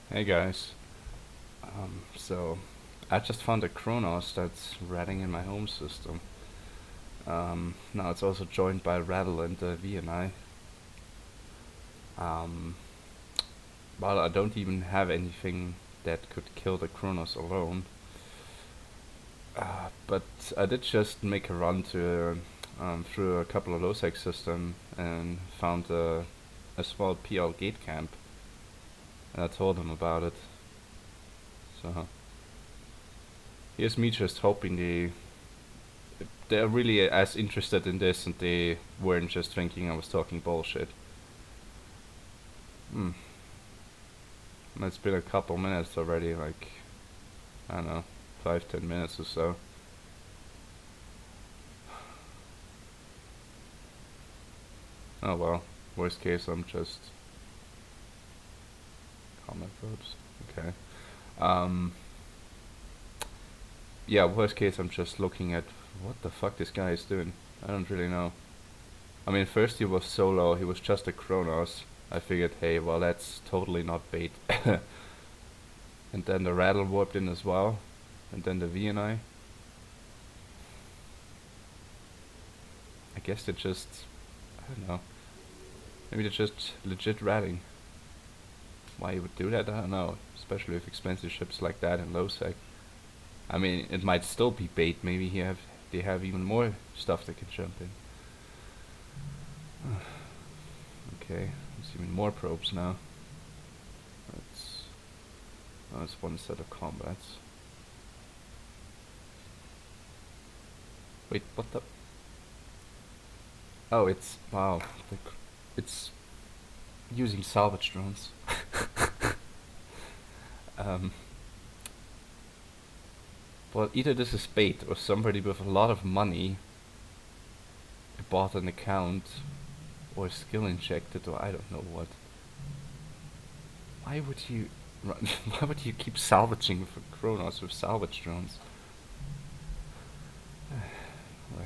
Hey guys. So I just found a Kronos that's ratting in my home system. Now it's also joined by Rattle and VNI. Um, well, I don't even have anything that could kill the Kronos alone. But I did just make a run to through a couple of low-sec system and found a small PL gate camp. And I told him about it. So here's me just hoping they're really as interested in this and they weren't just thinking I was talking bullshit. Hmm. It's been a couple minutes already, like, I don't know, 5-10 minutes or so. Oh well, worst case I'm just... comment verbs. Okay. Um, yeah, worst case I'm just looking at what the fuck this guy is doing. I don't really know. I mean, first he was solo, he was just a Kronos. I figured, hey, well that's totally not bait. And then the rattle warped in as well. And then the VNI. I guess they're just, I don't know. Maybe they're just legit ratting. Why you would do that, I don't know. Especially with expensive ships like that in low sec. I mean, it might still be bait. Maybe they have even more stuff they can jump in. Okay, there's even more probes now. That's, oh, it's one set of combats. Wait, what the? Oh, it's, wow, it's using salvage drones. um, well, either this is bait or somebody with a lot of money bought an account or skill injected or I don't know what. Why would you run? Why would you keep salvaging for Kronos with salvage drones? Where?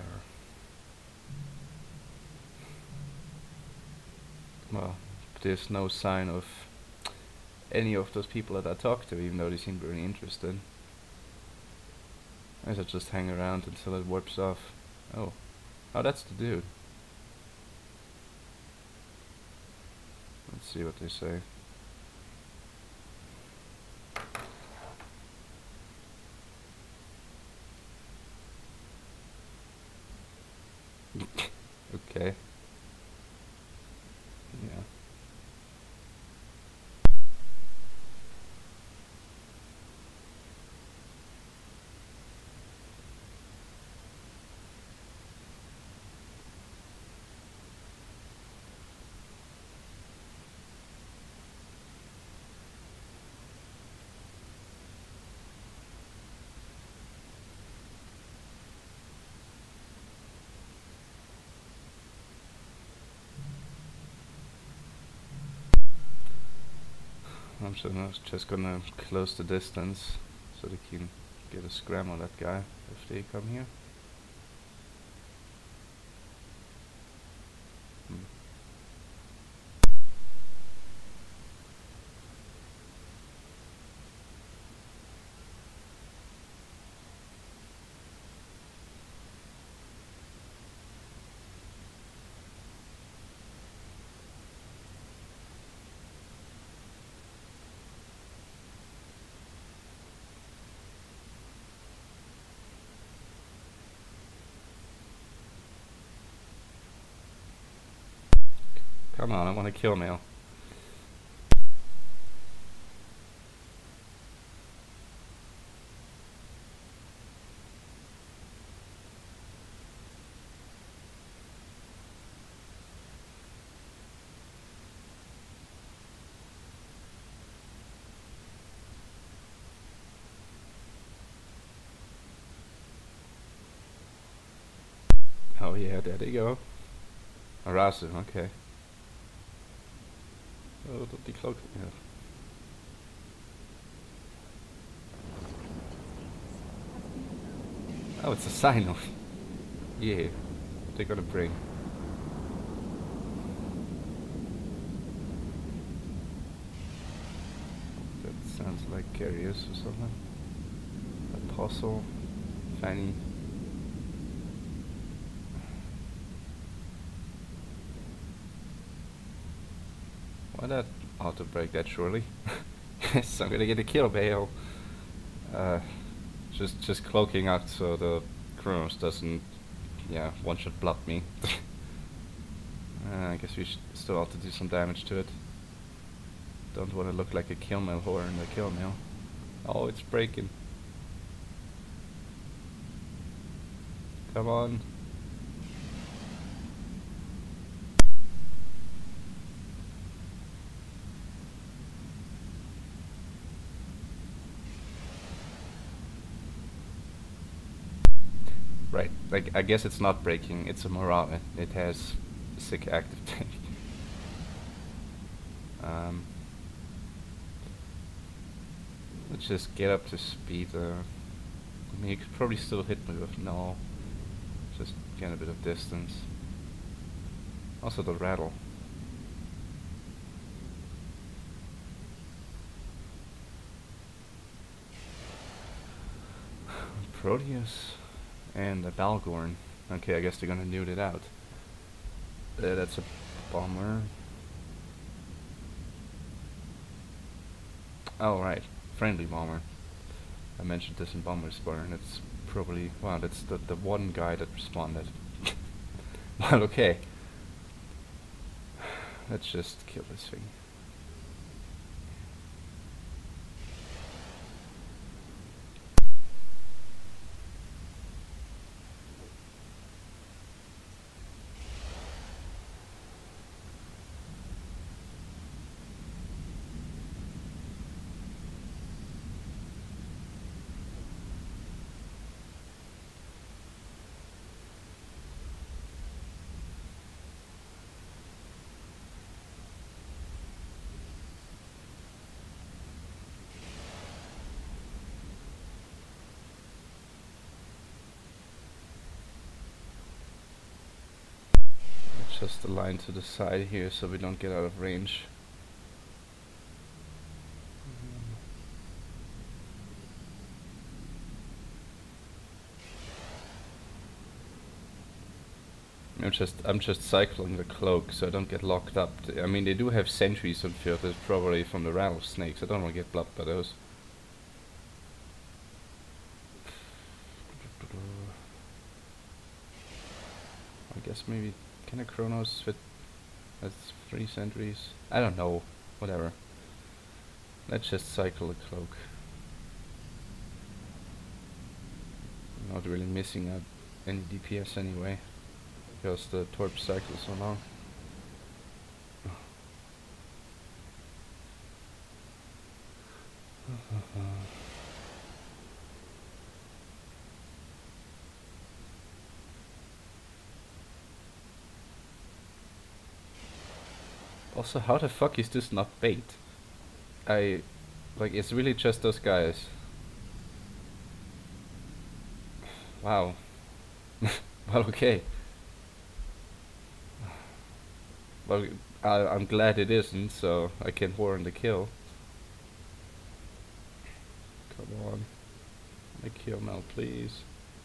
Well, there's no sign of any of those people that I talked to, even though they seemed really interested. I should just hang around until it warps off. Oh. Oh, that's the dude. Let's see what they say. Okay. Yeah. I'm just gonna close the distance so they can get a scram on that guy if they come here. Hmm. Come on, I want to kill mail. Oh yeah, there they go. Harass him, okay. Oh, the decloak. Yeah. Oh, it's a sign of. Yeah, they're gonna bring. It's like Curious or something. Apostle. Fanny. Why that auto break that surely? Yes, I'm gonna get a kill, Bale. Just cloaking out so the Kronos doesn't, yeah, one-shot block me. I guess we still have to do some damage to it. Don't want to look like a kill mill whore in the kill mill. Oh, it's breaking. Come on. Right, like, I guess it's not breaking, it's a morale. It has sick active tank. Let's just get up to speed. I mean, you could probably still hit me with no. Just get a bit of distance. Also the rattle. Proteus and a Balgorn. Okay, I guess they're gonna nude it out. That's a bomber. Oh right, friendly bomber. I mentioned this in Bomber's Burn. It's probably, well, that's the one guy that responded. Well, okay. Let's just kill this thing. Just a line to the side here so we don't get out of range. I'm just cycling the cloak so I don't get locked up. I mean, they do have sentries on field. That's probably from the Rattlesnakes. I don't want to get blocked by those. I guess maybe can a Kronos fit? That's 3 sentries. I don't know. Whatever. Let's just cycle the cloak. Not really missing out any DPS anyway, because the torp cycle is so long. Also, how the fuck is this not bait? Like, it's really just those guys. Wow. Well, okay. Well, I'm glad it isn't, so I can warrant the kill. Come on. A kill now, please.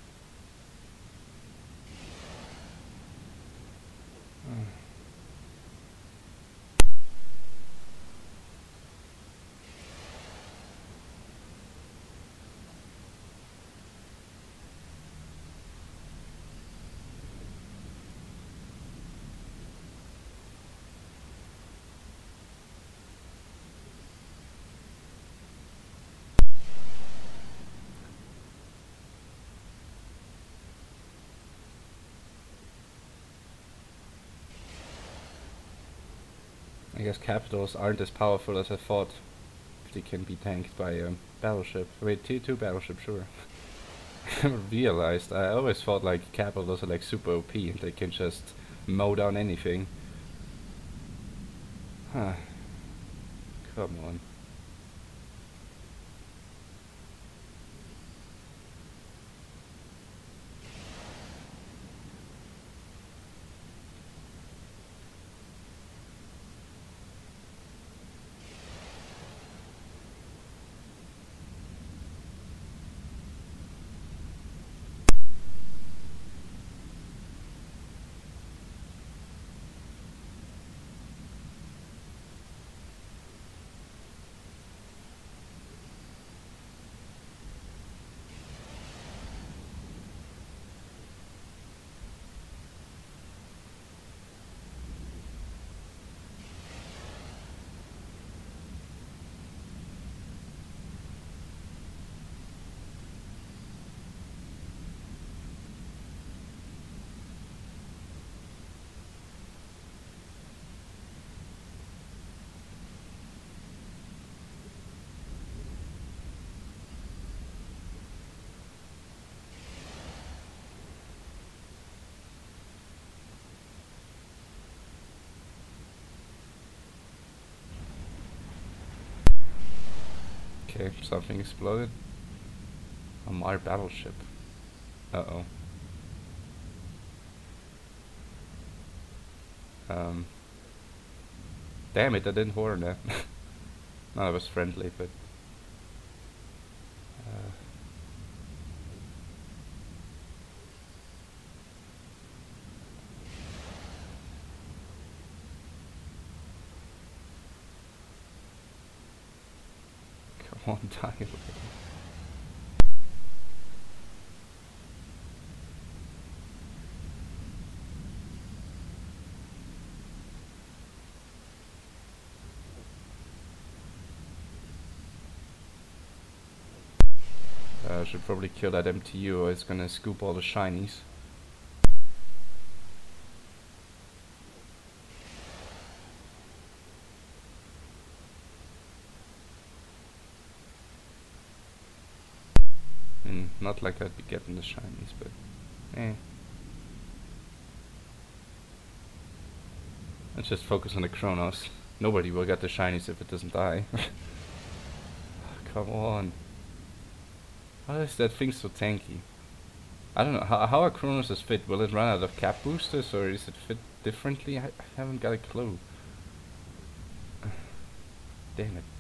I guess capitals aren't as powerful as I thought. They can be tanked by a battleship. Wait, T2 battleship, sure. I never realized. I always thought like capitals are like super OP and they can just mow down anything. Huh. Come on. Okay, something exploded. On our battleship. Uh-oh. Damn it, I didn't warn that. No, I was friendly, but... Come on, die already. I should probably kill that MTU or it's gonna scoop all the shinies. Not like I'd be getting the shinies, but eh. Let's just focus on the Kronos. Nobody will get the shinies if it doesn't die. Come on. How is that thing so tanky? I don't know, how are Kronos fit? Will it run out of cap boosters or is it fit differently? I haven't got a clue. Damn it.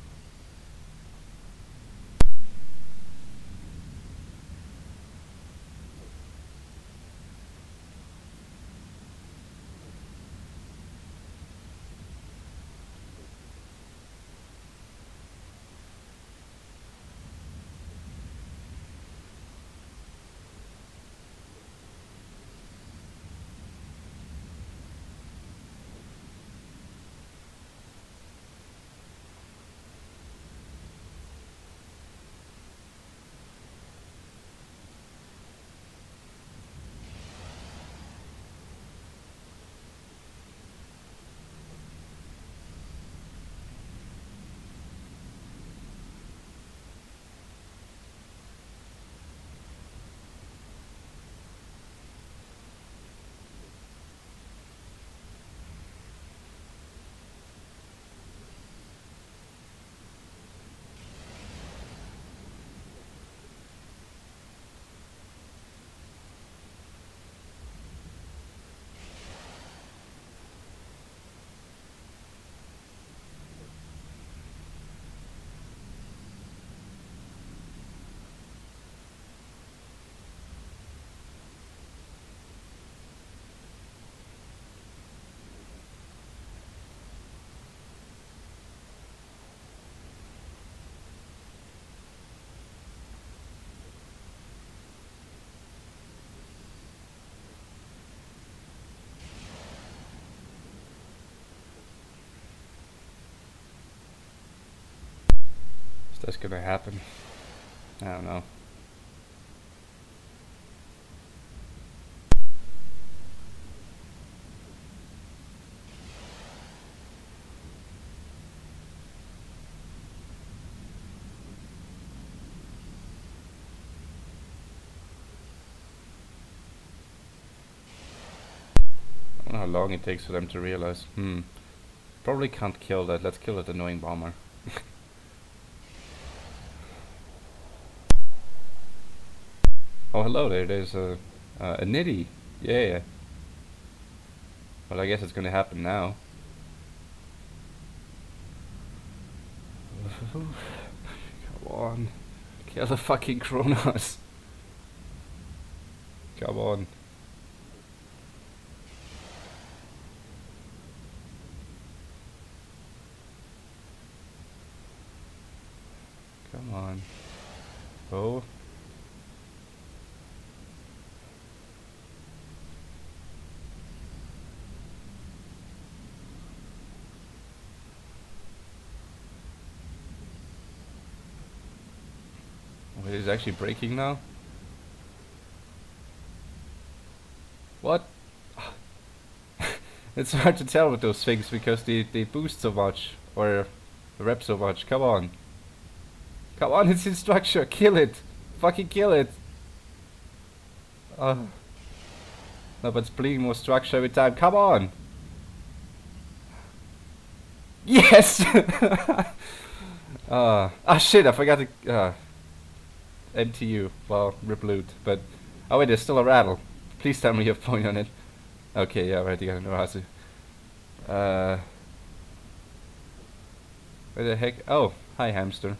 Is that gonna happen? I don't know. I don't know how long it takes for them to realize. Probably can't kill that. Let's kill that annoying bomber. Oh, hello there. There's a nitty. Yeah. Well, I guess it's gonna happen now. Come on. Kill the fucking Kronos. Come on. Come on. Oh. It is actually breaking now? What? It's hard to tell with those things because they boost so much or rep so much. Come on. Come on, it's in structure. Kill it. Fucking kill it. No, but it's bleeding more structure every time. Come on. Yes! Ah shit, I forgot to, MTU. Well, rip loot, but... Oh wait, there's still a rattle. Please tell me you have point on it. Okay, yeah, right, you gotta know how to... Uh... Where the heck? Oh, hi hamster.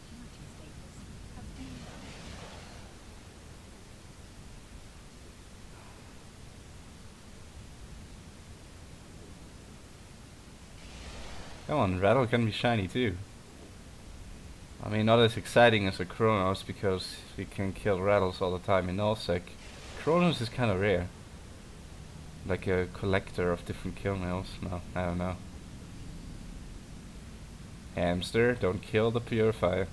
Come on, rattle can be shiny too. I mean, not as exciting as a Kronos because we can kill rattles all the time in Nullsec. Kronos is kind of rare. Like a collector of different kill nails. No, I don't know. Hamster, don't kill the purifier.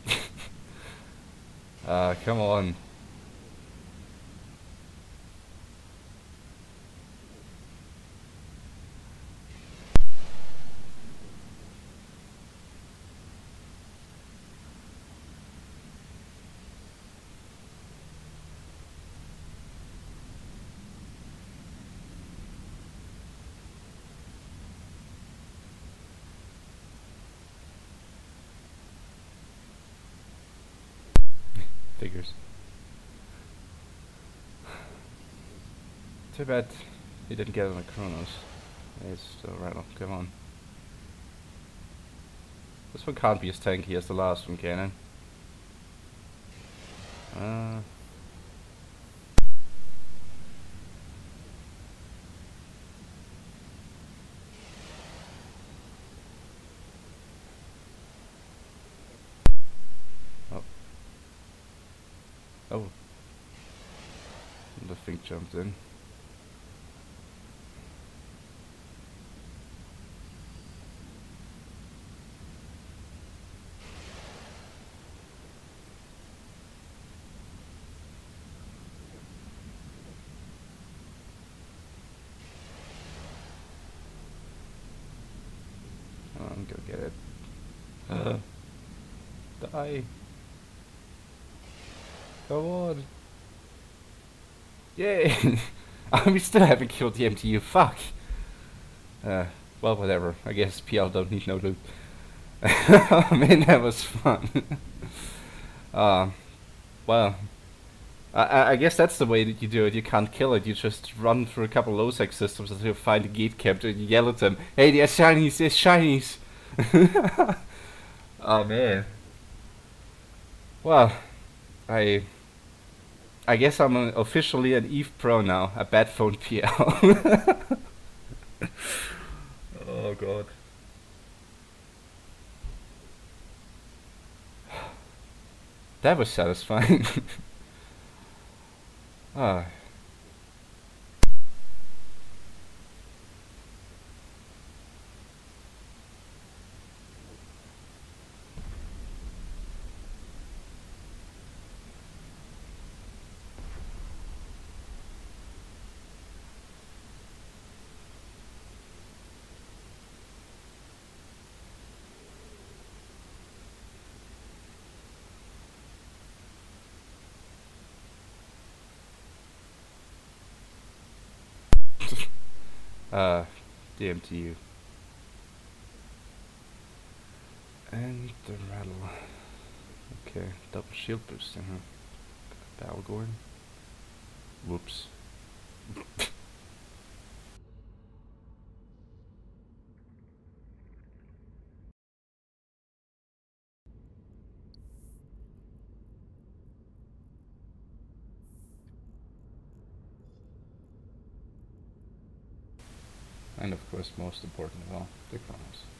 Come on. Figures. Too bad he didn't get on a Kronos. It's still rattle. Come on. This one can't be as tanky as the last one, can it? Oh. Oh. The thing jumped in. I'm gonna get it. Die. Come on. Yay! We still haven't killed the MTU, fuck! Well, whatever. I guess PL don't need no loot. I mean, that was fun. Well, I guess that's the way that you do it. You can't kill it. You just run through a couple low sec systems until you find a gate capture and you yell at them, "Hey, there's shinies! There's shinies!" Oh man. Well, I guess I'm officially an Eve Pro now, a Batphone PL. Oh god. That was satisfying. Ah. DMTU. And the rattle. Okay, double shield boost, Balgorn. Whoops. And of course, most important of all, the Kronos.